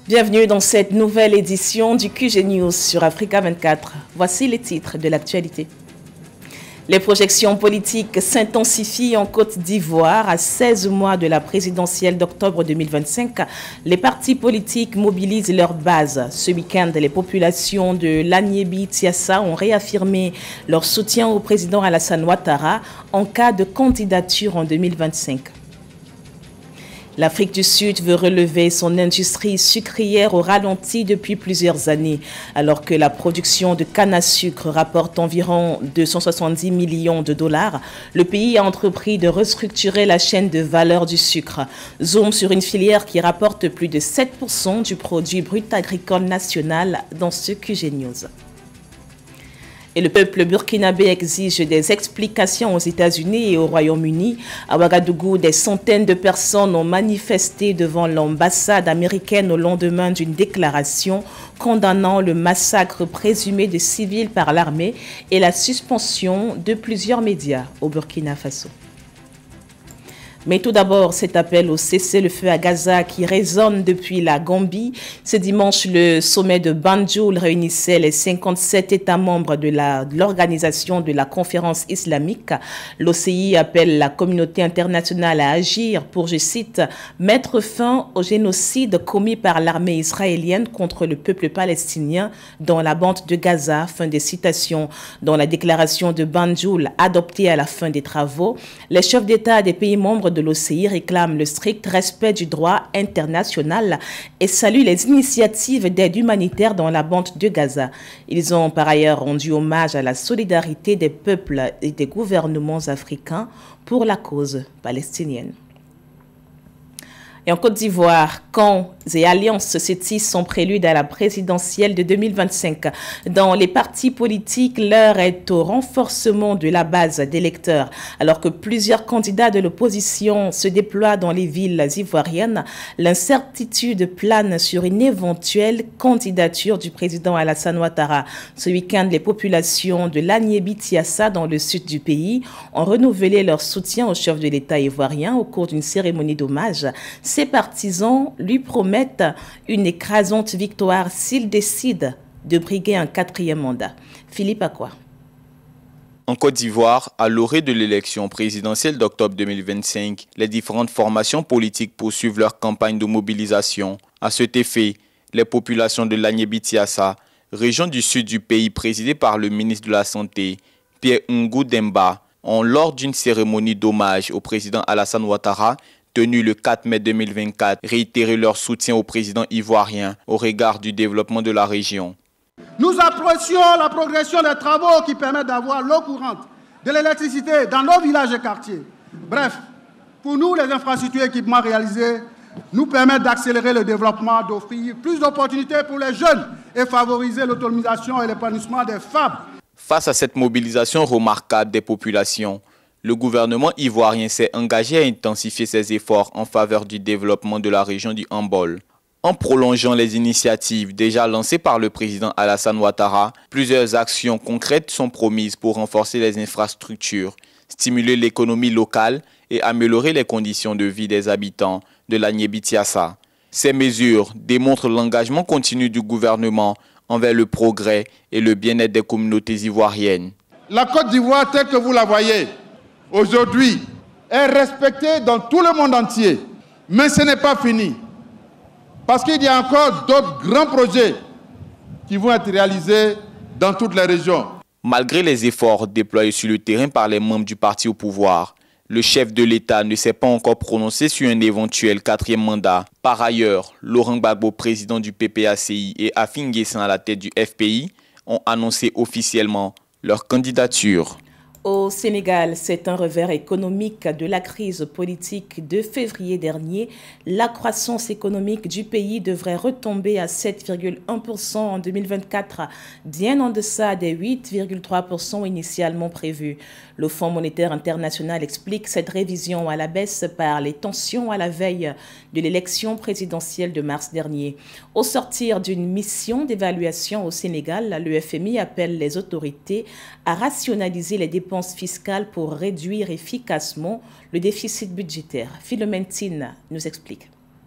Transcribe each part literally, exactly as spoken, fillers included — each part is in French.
Bienvenue dans cette nouvelle édition du Q G News sur Africa vingt-quatre. Voici les titres de l'actualité. Les projections politiques s'intensifient en Côte d'Ivoire. À seize mois de la présidentielle d'octobre deux mille vingt-cinq, les partis politiques mobilisent leur base. Ce week-end, les populations de l'Agnébi-Tiassa ont réaffirmé leur soutien au président Alassane Ouattara en cas de candidature en deux mille vingt-cinq. L'Afrique du Sud veut relever son industrie sucrière au ralenti depuis plusieurs années, alors que la production de canne à sucre rapporte environ deux cent soixante-dix millions de dollars. Le pays a entrepris de restructurer la chaîne de valeur du sucre. Zoom sur une filière qui rapporte plus de sept pour cent du produit brut agricole national dans ce Q G News. Et le peuple burkinabé exige des explications aux États-Unis et au Royaume-Uni. À Ouagadougou, des centaines de personnes ont manifesté devant l'ambassade américaine au lendemain d'une déclaration condamnant le massacre présumé de civils par l'armée et la suspension de plusieurs médias au Burkina Faso. Mais tout d'abord, cet appel au cessez-le-feu à Gaza qui résonne depuis la Gambie. Ce dimanche, le sommet de Banjul réunissait les cinquante-sept États membres de l'Organisation de, de la Conférence islamique. L'O C I appelle la communauté internationale à agir pour, je cite, « mettre fin au génocide commis par l'armée israélienne contre le peuple palestinien dans la bande de Gaza ». Fin des citations. Dans la déclaration de Banjul adoptée à la fin des travaux, les chefs d'État des pays membres de de l'O C I réclame le strict respect du droit international et salue les initiatives d'aide humanitaire dans la bande de Gaza. Ils ont par ailleurs rendu hommage à la solidarité des peuples et des gouvernements africains pour la cause palestinienne. Et en Côte d'Ivoire, camps et alliances se tissent en prélude à la présidentielle de deux mille vingt-cinq. Dans les partis politiques, l'heure est au renforcement de la base d'électeurs. Alors que plusieurs candidats de l'opposition se déploient dans les villes ivoiriennes, l'incertitude plane sur une éventuelle candidature du président Alassane Ouattara. Ce week-end, les populations de l'Agnébi-Tiassa, dans le sud du pays, ont renouvelé leur soutien au chef de l'État ivoirien au cours d'une cérémonie d'hommage. Ses partisans lui promettent une écrasante victoire s'il décide de briguer un quatrième mandat. Philippe Akwa. En Côte d'Ivoire, à l'orée de l'élection présidentielle d'octobre deux mille vingt-cinq, les différentes formations politiques poursuivent leur campagne de mobilisation. À cet effet, les populations de l'Agnébi-Tiassa, région du sud du pays présidée par le ministre de la Santé, Pierre Ngou Demba, ont lors d'une cérémonie d'hommage au président Alassane Ouattara, tenu le quatre mai deux mille vingt-quatre, réitéré leur soutien au président ivoirien au regard du développement de la région. Nous apprécions la progression des travaux qui permettent d'avoir l'eau courante, de l'électricité dans nos villages et quartiers. Bref, pour nous, les infrastructures et équipements réalisés nous permettent d'accélérer le développement, d'offrir plus d'opportunités pour les jeunes et favoriser l'autonomisation et l'épanouissement des femmes. Face à cette mobilisation remarquable des populations, le gouvernement ivoirien s'est engagé à intensifier ses efforts en faveur du développement de la région du Hambol. En prolongeant les initiatives déjà lancées par le président Alassane Ouattara, plusieurs actions concrètes sont promises pour renforcer les infrastructures, stimuler l'économie locale et améliorer les conditions de vie des habitants de l'Agnébi-Tiassa. Ces mesures démontrent l'engagement continu du gouvernement envers le progrès et le bien-être des communautés ivoiriennes. La Côte d'Ivoire, telle que vous la voyez, aujourd'hui, est respectée dans tout le monde entier. Mais ce n'est pas fini. Parce qu'il y a encore d'autres grands projets qui vont être réalisés dans toutes les régions. Malgré les efforts déployés sur le terrain par les membres du parti au pouvoir, le chef de l'État ne s'est pas encore prononcé sur un éventuel quatrième mandat. Par ailleurs, Laurent Gbagbo, président du P P A C I, et Afin N'Guessan à la tête du F P I ont annoncé officiellement leur candidature. Au Sénégal, c'est un revers économique de la crise politique de février dernier. La croissance économique du pays devrait retomber à sept virgule un pour cent en deux mille vingt-quatre, bien en deçà des huit virgule trois pour cent initialement prévus. Le Fonds monétaire international explique cette révision à la baisse par les tensions à la veille de l'élection présidentielle de mars dernier. Au sortir d'une mission d'évaluation au Sénégal, le F M I appelle les autorités à rationaliser les dépenses fiscales pour réduire efficacement le déficit budgétaire. Philomène Tine nous explique.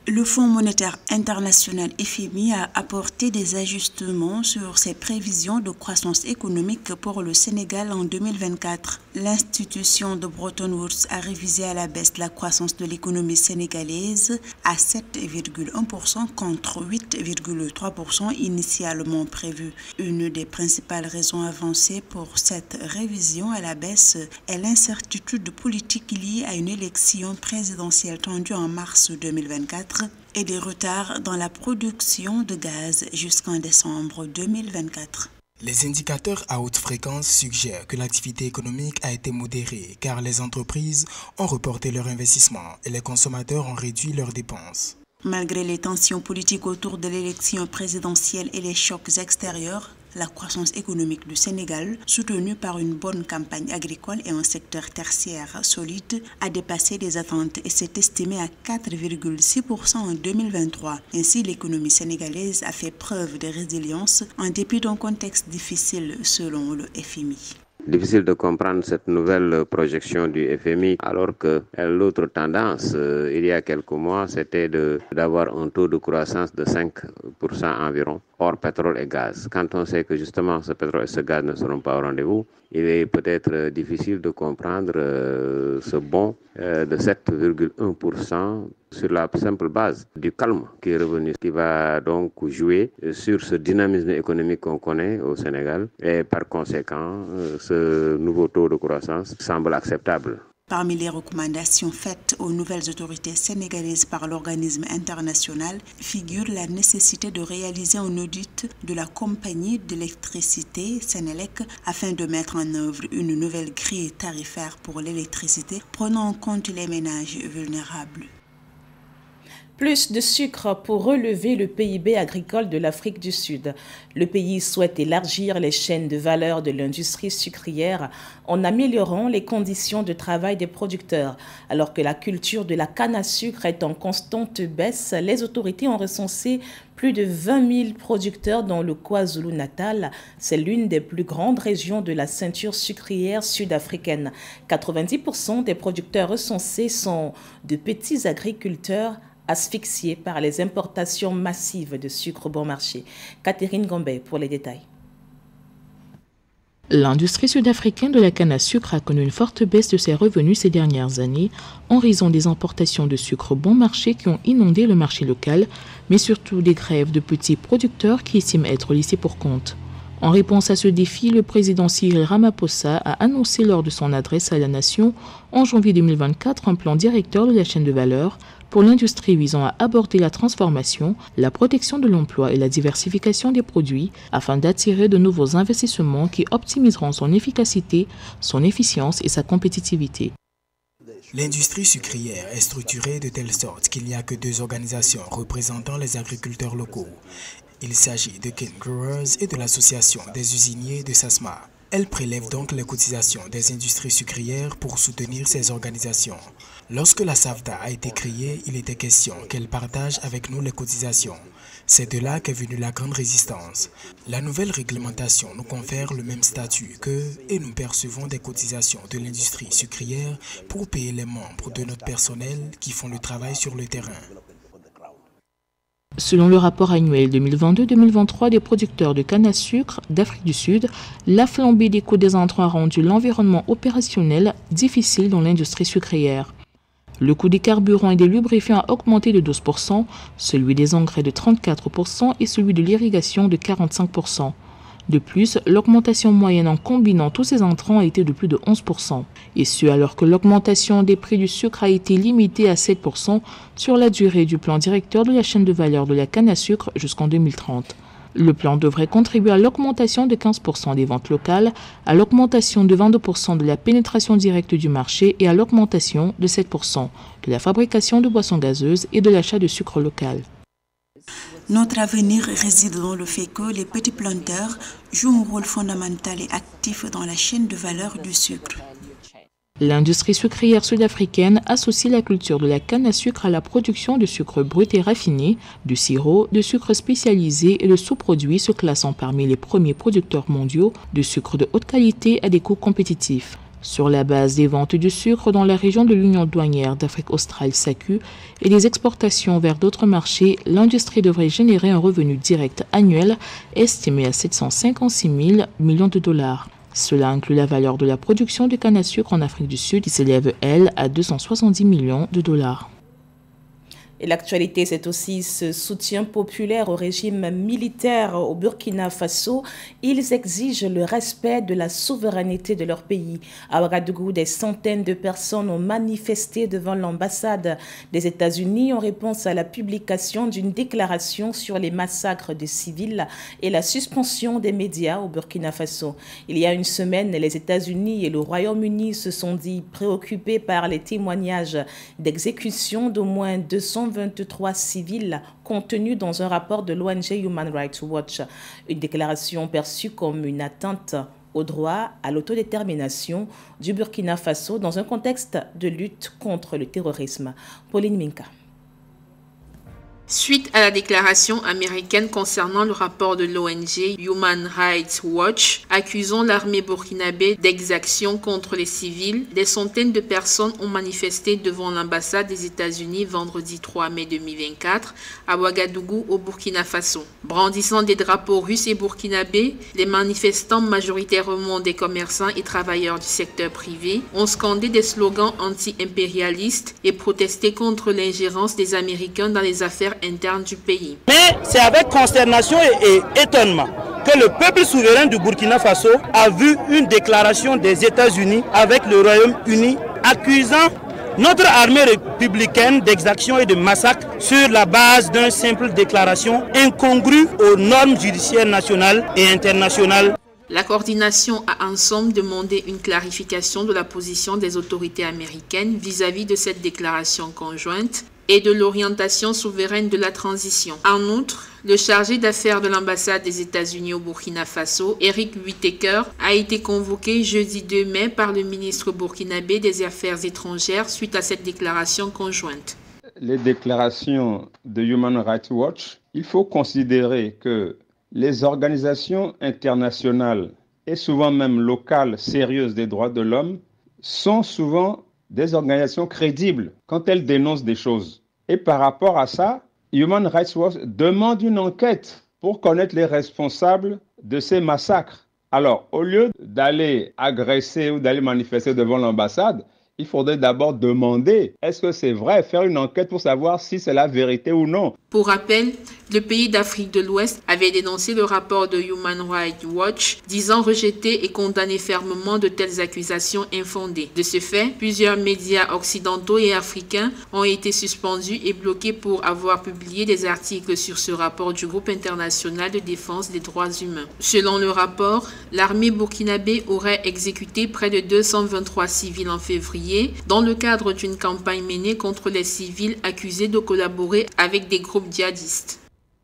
Le Fonds monétaire international F M I a apporté des ajustements sur ses prévisions de croissance économique pour le Sénégal en deux mille vingt-quatre. L'institution de Bretton Woods a révisé à la baisse la croissance de l'économie sénégalaise à sept virgule un pour cent contre huit virgule trois pour cent initialement prévu. Une des principales raisons avancées pour cette révision à la baisse est l'incertitude politique liée à une élection présidentielle tendue en mars deux mille vingt-quatre et des retards dans la production de gaz jusqu'en décembre deux mille vingt-quatre. Les indicateurs à haute fréquence suggèrent que l'activité économique a été modérée car les entreprises ont reporté leur investissement et les consommateurs ont réduit leurs dépenses. Malgré les tensions politiques autour de l'élection présidentielle et les chocs extérieurs, la croissance économique du Sénégal, soutenue par une bonne campagne agricole et un secteur tertiaire solide, a dépassé les attentes et s'est estimée à quatre virgule six pour cent en deux mille vingt-trois. Ainsi, l'économie sénégalaise a fait preuve de résilience en dépit d'un contexte difficile selon le F M I. Difficile de comprendre cette nouvelle projection du F M I alors que l'autre tendance, euh, il y a quelques mois, c'était de, d'avoir un taux de croissance de cinq pour cent environ, hors pétrole et gaz. Quand on sait que justement ce pétrole et ce gaz ne seront pas au rendez-vous, il est peut-être difficile de comprendre euh, ce bond euh, de sept virgule un pour cent sur la simple base du calme qui est revenu, qui va donc jouer sur ce dynamisme économique qu'on connaît au Sénégal et par conséquent, euh, ce nouveau taux de croissance semble acceptable. Parmi les recommandations faites aux nouvelles autorités sénégalaises par l'organisme international figure la nécessité de réaliser un audit de la compagnie d'électricité Sénélec afin de mettre en œuvre une nouvelle grille tarifaire pour l'électricité prenant en compte les ménages vulnérables. Plus de sucre pour relever le P I B agricole de l'Afrique du Sud. Le pays souhaite élargir les chaînes de valeur de l'industrie sucrière en améliorant les conditions de travail des producteurs. Alors que la culture de la canne à sucre est en constante baisse, les autorités ont recensé plus de vingt mille producteurs dans le KwaZulu-Natal. C'est l'une des plus grandes régions de la ceinture sucrière sud-africaine. quatre-vingt-dix pour cent des producteurs recensés sont de petits agriculteurs asphyxiés par les importations massives de sucre bon marché. Catherine Gambé pour les détails. L'industrie sud-africaine de la canne à sucre a connu une forte baisse de ses revenus ces dernières années en raison des importations de sucre bon marché qui ont inondé le marché local, mais surtout des grèves de petits producteurs qui estiment être laissés pour compte. En réponse à ce défi, le président Cyril Ramaphosa a annoncé lors de son adresse à la nation en janvier deux mille vingt-quatre un plan directeur de la chaîne de valeur pour l'industrie visant à aborder la transformation, la protection de l'emploi et la diversification des produits afin d'attirer de nouveaux investissements qui optimiseront son efficacité, son efficience et sa compétitivité. L'industrie sucrière est structurée de telle sorte qu'il n'y a que deux organisations représentant les agriculteurs locaux. Il s'agit de Cane Growers et de l'association des usiniers de SASMA. Elle prélève donc les cotisations des industries sucrières pour soutenir ces organisations. Lorsque la SAFDA a été créée, il était question qu'elle partage avec nous les cotisations. C'est de là qu'est venue la grande résistance. La nouvelle réglementation nous confère le même statut qu'eux et nous percevons des cotisations de l'industrie sucrière pour payer les membres de notre personnel qui font le travail sur le terrain. Selon le rapport annuel deux mille vingt-deux deux mille vingt-trois des producteurs de canne à sucre d'Afrique du Sud, la flambée des coûts des intrants a rendu l'environnement opérationnel difficile dans l'industrie sucrière. Le coût des carburants et des lubrifiants a augmenté de douze pour cent, celui des engrais de trente-quatre pour cent et celui de l'irrigation de quarante-cinq pour cent. De plus, l'augmentation moyenne en combinant tous ces intrants a été de plus de onze pour cent. Et ce, alors que l'augmentation des prix du sucre a été limitée à sept pour cent sur la durée du plan directeur de la chaîne de valeur de la canne à sucre jusqu'en deux mille trente. Le plan devrait contribuer à l'augmentation de quinze pour cent des ventes locales, à l'augmentation de vingt-deux pour cent de la pénétration directe du marché et à l'augmentation de sept pour cent de la fabrication de boissons gazeuses et de l'achat de sucre local. Notre avenir réside dans le fait que les petits planteurs jouent un rôle fondamental et actif dans la chaîne de valeur du sucre. L'industrie sucrière sud-africaine associe la culture de la canne à sucre à la production de sucre brut et raffiné, de sirop, de sucre spécialisé et de sous-produits, se classant parmi les premiers producteurs mondiaux de sucre de haute qualité à des coûts compétitifs. Sur la base des ventes du sucre dans la région de l'Union douanière d'Afrique australe S A C U et des exportations vers d'autres marchés, l'industrie devrait générer un revenu direct annuel estimé à sept cent cinquante-six mille millions de dollars. Cela inclut la valeur de la production de canne à sucre en Afrique du Sud qui s'élève, elle, à deux cent soixante-dix millions de dollars. Et l'actualité, c'est aussi ce soutien populaire au régime militaire au Burkina Faso. Ils exigent le respect de la souveraineté de leur pays. À Ouagadougou, des centaines de personnes ont manifesté devant l'ambassade des États-Unis en réponse à la publication d'une déclaration sur les massacres de civils et la suspension des médias au Burkina Faso. Il y a une semaine, les États-Unis et le Royaume-Uni se sont dit préoccupés par les témoignages d'exécution d'au moins deux cent vingt-trois civils contenus dans un rapport de l'O N G Human Rights Watch. Une déclaration perçue comme une atteinte au droit à l'autodétermination du Burkina Faso dans un contexte de lutte contre le terrorisme. Pauline Minka. Suite à la déclaration américaine concernant le rapport de l'O N G Human Rights Watch accusant l'armée burkinabé d'exactions contre les civils, des centaines de personnes ont manifesté devant l'ambassade des États-Unis vendredi trois mai deux mille vingt-quatre à Ouagadougou au Burkina Faso. Brandissant des drapeaux russes et burkinabés, les manifestants, majoritairement des commerçants et travailleurs du secteur privé, ont scandé des slogans anti-impérialistes et protesté contre l'ingérence des Américains dans les affaires interne du pays. Mais c'est avec consternation et, et étonnement que le peuple souverain du Burkina Faso a vu une déclaration des États-Unis avec le Royaume-Uni accusant notre armée républicaine d'exactions et de massacres sur la base d'une simple déclaration incongrue aux normes judiciaires nationales et internationales. La coordination a ensemble demandé une clarification de la position des autorités américaines vis-à-vis de cette déclaration conjointe et de l'orientation souveraine de la transition. En outre, le chargé d'affaires de l'ambassade des États-Unis au Burkina Faso, Eric Whitaker, a été convoqué jeudi deux mai par le ministre burkinabé des Affaires étrangères suite à cette déclaration conjointe. Les déclarations de Human Rights Watch, il faut considérer que les organisations internationales et souvent même locales sérieuses des droits de l'homme sont souvent des organisations crédibles quand elles dénoncent des choses. Et par rapport à ça, Human Rights Watch demande une enquête pour connaître les responsables de ces massacres. Alors, au lieu d'aller agresser ou d'aller manifester devant l'ambassade, il faudrait d'abord demander, est-ce que c'est vrai, faire une enquête pour savoir si c'est la vérité ou non. Pour rappel, le pays d'Afrique de l'Ouest avait dénoncé le rapport de Human Rights Watch, disant rejeter et condamner fermement de telles accusations infondées. De ce fait, plusieurs médias occidentaux et africains ont été suspendus et bloqués pour avoir publié des articles sur ce rapport du groupe international de défense des droits humains. Selon le rapport, l'armée burkinabé aurait exécuté près de deux cent vingt-trois civils en février dans le cadre d'une campagne menée contre les civils accusés de collaborer avec des groupes djihadistes.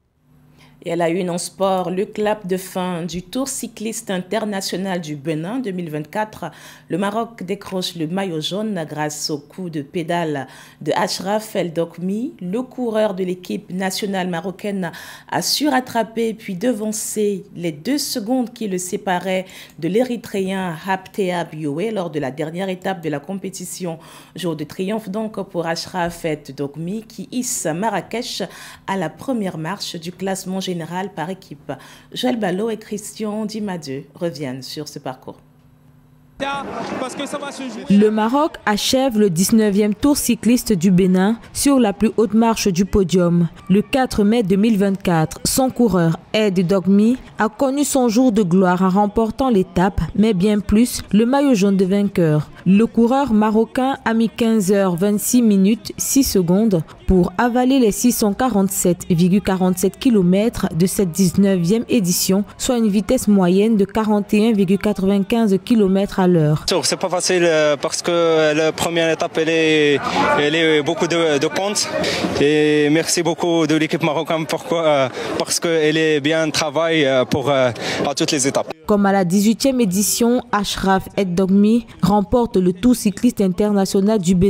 Et à la une en sport, le clap de fin du Tour cycliste international du Bénin deux mille vingt-quatre. Le Maroc décroche le maillot jaune grâce au coup de pédale de Achraf El Dokmi. Le coureur de l'équipe nationale marocaine a su rattraper puis devancer les deux secondes qui le séparaient de l'Érythréen Habteab Youé lors de la dernière étape de la compétition. Jour de triomphe donc pour Achraf El Dokmi qui hisse Marrakech à la première marche du classement général. Général par équipe. Joël Ballot et Christian Dimadeu reviennent sur ce parcours. Le Maroc achève le dix-neuvième Tour cycliste du Bénin sur la plus haute marche du podium. Le quatre mai deux mille vingt-quatre, son coureur Ed Dogmi a connu son jour de gloire en remportant l'étape, mais bien plus le maillot jaune de vainqueur. Le coureur marocain a mis quinze heures vingt-six minutes six secondes pour avaler les six cent quarante-sept virgule quarante-sept kilomètres de cette dix-neuvième édition, soit une vitesse moyenne de quarante et un virgule quatre-vingt-quinze kilomètres à l'heure. C'est pas facile parce que la première étape, elle est, elle est beaucoup de, de pentes. Et merci beaucoup de l'équipe marocaine pourquoi, parce qu'elle est bien travail pour à toutes les étapes. Comme à la dix-huitième édition, Achraf El Dokmi remporte le Tour cycliste international du Bénin.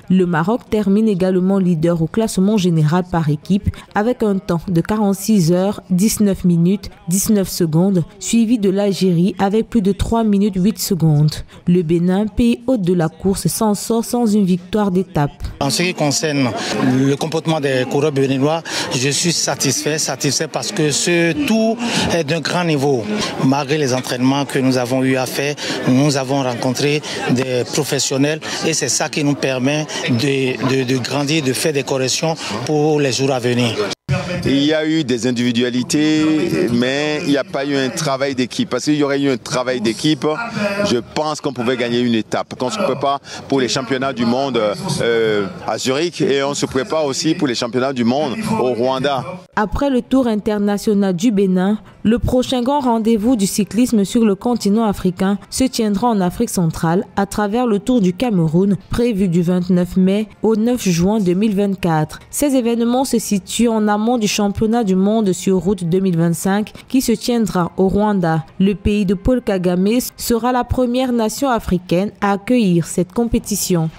Le Maroc termine également leader au classement général par équipe avec un temps de quarante-six heures, dix-neuf minutes, dix-neuf secondes, suivi de l'Algérie avec plus de trois minutes huit secondes. Le Bénin, pays hôte de la course, s'en sort sans une victoire d'étape. En ce qui concerne le comportement des coureurs béninois, je suis satisfait, satisfait parce que ce tout est d'un grand niveau. Malgré les entraînements que nous avons eu à faire, nous avons rencontré des professionnels et c'est ça qui nous permet de, de, de grandir, de faire des corrections pour les jours à venir. Il y a eu des individualités, mais il n'y a pas eu un travail d'équipe. Parce qu'il y aurait eu un travail d'équipe, je pense qu'on pouvait gagner une étape. Qu'on se prépare pour les championnats du monde euh, à Zurich et on se prépare aussi pour les championnats du monde au Rwanda. Après le Tour international du Bénin, le prochain grand rendez-vous du cyclisme sur le continent africain se tiendra en Afrique centrale à travers le Tour du Cameroun prévu du vingt-neuf mai au neuf juin deux mille vingt-quatre. Ces événements se situent en amont du championnat du monde sur route deux mille vingt-cinq qui se tiendra au Rwanda. Le pays de Paul Kagame sera la première nation africaine à accueillir cette compétition.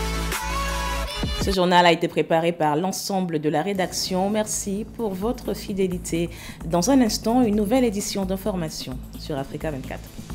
Ce journal a été préparé par l'ensemble de la rédaction. Merci pour votre fidélité. Dans un instant, une nouvelle édition d'information sur Africa vingt-quatre.